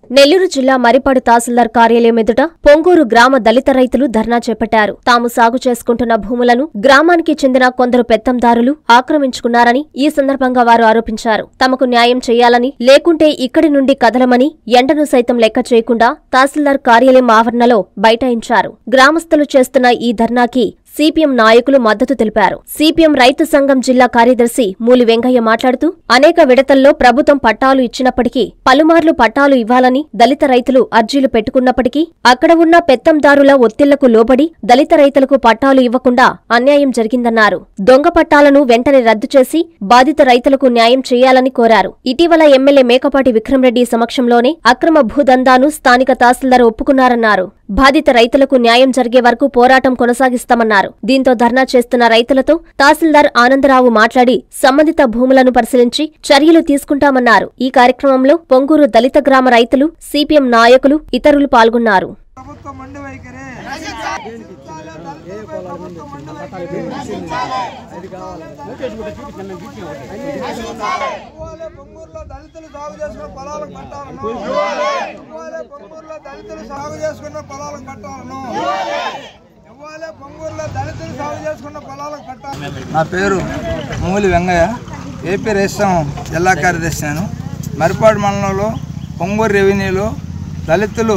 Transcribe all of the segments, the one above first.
నెల్లూరు జిల్లా మర్రిపాడు తహసీల్దార్ కార్యాలయం ఎదుట పొంగూరు గ్రామ దళిత రైతులు ధర్నా చేపట్టారు. తాము సాగు చేసుకుంటున్న భూములను గ్రామానికి చెందిన కొందరు పెత్తందారులు ఆక్రమించుకున్నారని ఈ సందర్భంగా వారు ఆరోపించారు. తమకు న్యాయం చేయాలని, లేకుంటే ఇక్కడి నుండి కదలమని ఎండను సైతం లెక్క చేయకుండా తహసీల్దార్ కార్యాలయం ఆవరణలో బైఠాయించారు. గ్రామస్తులు చేస్తున్న ఈ ధర్నాకి సిపిఎం నాయకులు మద్దతు తెలిపారు. సిపిఎం రైతు సంఘం జిల్లా కార్యదర్శి మూలి వెంకయ్య మాట్లాడుతూ, అనేక విడతల్లో ప్రభుత్వం పట్టాలు ఇచ్చినప్పటికీ పలుమార్లు పట్టాలు ఇవ్వాలని దళిత రైతులు అర్జీలు పెట్టుకున్నప్పటికీ అక్కడ ఉన్న పెత్తందారుల ఒత్తిళ్లకు లోబడి దళిత రైతులకు పట్టాలు ఇవ్వకుండా అన్యాయం జరిగిందన్నారు. దొంగ పట్టాలను వెంటనే రద్దు చేసి బాధిత రైతులకు న్యాయం చేయాలని కోరారు. ఇటీవల ఎమ్మెల్యే మేకపాటి విక్రమరెడ్డి సమక్షంలోనే అక్రమ భూదందాను స్థానిక తహసీల్దార్ ఒప్పుకున్నారన్నారు. బాధిత రైతులకు న్యాయం జరిగే వరకు పోరాటం కొనసాగిస్తామన్నారు. దీంతో ధర్నా చేస్తున్న రైతులతో తహసీల్దార్ ఆనందరావు మాట్లాడి సంబంధిత భూములను పరిశీలించి చర్యలు తీసుకుంటామన్నారు. ఈ కార్యక్రమంలో పొంగూరు దళిత గ్రామ రైతులు, సిపిఎం నాయకులు, ఇతరులు పాల్గొన్నారు. నా పేరు మూలి వెంగయ్య, ఏపీ రైతు జిల్లా కార్యదర్శి. నేను మర్రిపాడు మండలంలో పొంగూరు రెవెన్యూలో దళితులు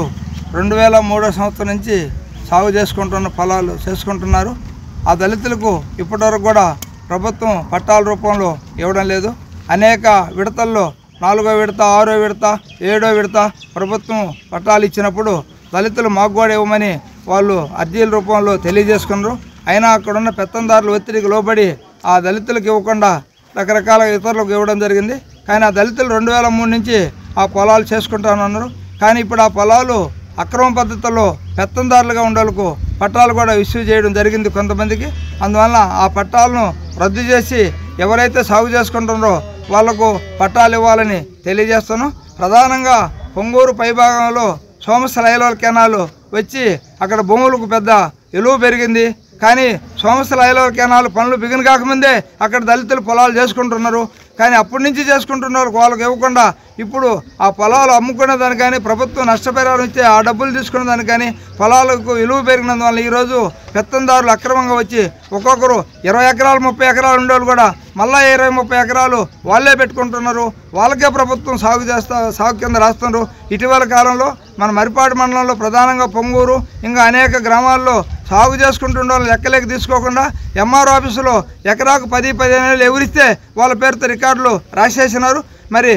2003 సంవత్సరం నుంచి సాగు చేసుకుంటున్న పొలాలు చేసుకుంటున్నారు. ఆ దళితులకు ఇప్పటివరకు కూడా ప్రభుత్వం పట్టాల రూపంలో ఇవ్వడం లేదు. అనేక విడతల్లో 4వ విడత, 6వ విడత, 7వ విడత ప్రభుత్వం పట్టాలు ఇచ్చినప్పుడు దళితులు మాకు కూడా ఇవ్వమని వాళ్ళు అర్జీల రూపంలో తెలియజేసుకున్నారు. అయినా అక్కడున్న పెత్తందారుల ఒత్తిడికి లోబడి ఆ దళితులకు ఇవ్వకుండా రకరకాల ఇతరులకు ఇవ్వడం జరిగింది. కానీ ఆ దళితులు 2003 నుంచి ఆ పొలాలు చేసుకుంటానన్నారు. కానీ ఇప్పుడు ఆ పొలాలు అక్రమ పద్ధతుల్లో పెత్తందారులుగా ఉండేందుకు పట్టాలు కూడా ఇష్యూ చేయడం జరిగింది కొంతమందికి. అందువల్ల ఆ పట్టాలను రద్దు చేసి ఎవరైతే సాగు చేసుకుంటున్నారో వాళ్లకు పట్టాలు ఇవ్వాలని తెలియజేస్తున్నాం. ప్రధానంగా పొంగూరు పైభాగంలో సోమశిల కెనాలు వచ్చి అక్కడ భూములకు పెద్ద విలువ పెరిగింది. కానీ సోమశిల కెనాలు పనులు బిగిన కాకముందే అక్కడ దళితులు పొలాలు చేసుకుంటున్నారు. కానీ అప్పటి నుంచి చేసుకుంటున్నారు వాళ్ళకి ఇవ్వకుండా ఇప్పుడు ఆ పొలాలు అమ్ముకునే దానికి కానీ ప్రభుత్వం నష్టపరిహారం ఇస్తే ఆ డబ్బులు తీసుకునే దానికి కానీ పొలాలకు విలువ పెరిగినందువల్ల ఈరోజు పెత్తందారులు అక్రమంగా వచ్చి ఒక్కొక్కరు 20 ఎకరాలు 30 ఎకరాలు ఉండేవాళ్ళు కూడా మళ్ళా 20-30 ఎకరాలు వాళ్ళే పెట్టుకుంటున్నారు. వాళ్ళకే ప్రభుత్వం సాగు కింద రాస్తున్నారు. ఇటీవల కాలంలో మన మర్రిపాడు మండలంలో ప్రధానంగా పొంగూరు ఇంకా అనేక గ్రామాల్లో సాగు చేసుకుంటుండే వాళ్ళు లెక్కలేక తీసుకోకుండా ఎంఆర్ ఆఫీసులో ఎకరాకు 10-15 ఎవరిస్తే వాళ్ళ పేరుతో రికార్డులు రాసేసినారు. మరి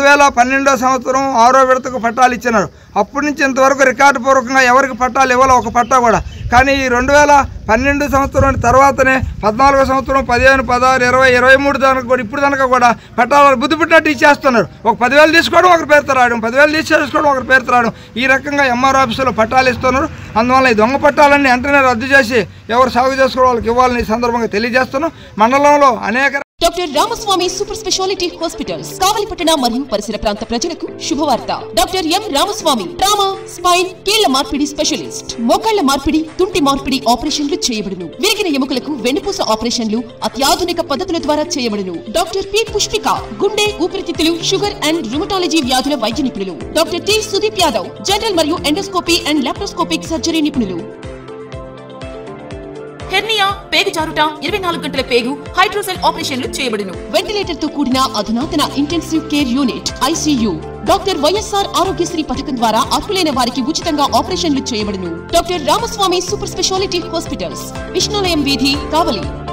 2012 సంవత్సరం 6వ విడతకు పట్టాలు ఇచ్చినారు. అప్పటి నుంచి ఇంతవరకు రికార్డు పూర్వకంగా ఎవరికి పట్టాలు ఇవ్వాలో ఒక పట్టా కూడా. కానీ ఈ 2012 సంవత్సరం తర్వాతనే 14వ సంవత్సరం 15, 16, 20, 23 దానికి కూడా ఇప్పుడు దాకా కూడా పట్టాలు బుద్ధి పుట్టినట్టు ఇచ్చేస్తున్నారు. ఒక 10,000 తీసుకోవడం, ఒకరి పేరుతో రావడం, 10,000 తీసేసుకోవడం, ఒకరి పేరుతో రావడం, ఈ రకంగా ఎంఆర్ ఆఫీసులో పట్టాలు ఇస్తున్నారు. అందువల్ల ఈ దొంగ పట్టాలన్నీ వెంటనే రద్దు చేసి ఎవరు సాగు చేసుకోవడం వాళ్ళకి ఇవ్వాలని ఈ సందర్భంగా తెలియజేస్తున్నాం. మండలంలో అనేక doctor Ramaswamy super speciality hospitals కావలిపట్టణ మరియు పరిసర ప్రాంత ప్రజలకు శుభవార్త. Doctor M Ramaswamy trauma, spine, కీళ్ల మార్పిడి స్పెషలిస్ట్. మోకాళ్ల మార్పిడి, తుంటి మార్పిడి ఆపరేషన్లు చేయబడును. విరిగిన ఎముకలకు వెన్నుపూస ఆపరేషన్లు అత్యాధునిక పద్ధతుల ద్వారా చేయబడును. డాక్టర్ పి పుష్పిక గుండె, ఊపిరితిత్తులు, షుగర్ అండ్ రుమటాలజీ వ్యాధుల వైద్య నిపుణులు. Doctor T Sudeep Yadav general మరియు ఎండోస్కోపీ అండ్ లాప్రోస్కోపిక్ సర్జరీ నిపుణులు. హెర్నియా, పేగు జారుట, 24 గంటల పేగు, హైడ్రోసెల్ ఆపరేషన్లు చేయబడును. వెంటిలేటర్ తో కూడిన అధునాతన intensive care unit ICU. Doctor YSR Aarogyasri పథకం ద్వారా అర్హులైన వారికి ఉచితంగా ఆపరేషన్లు చేయబడును. Doctor Ramaswamy super speciality hospitals, Vishnulayam వీధి, కావలి.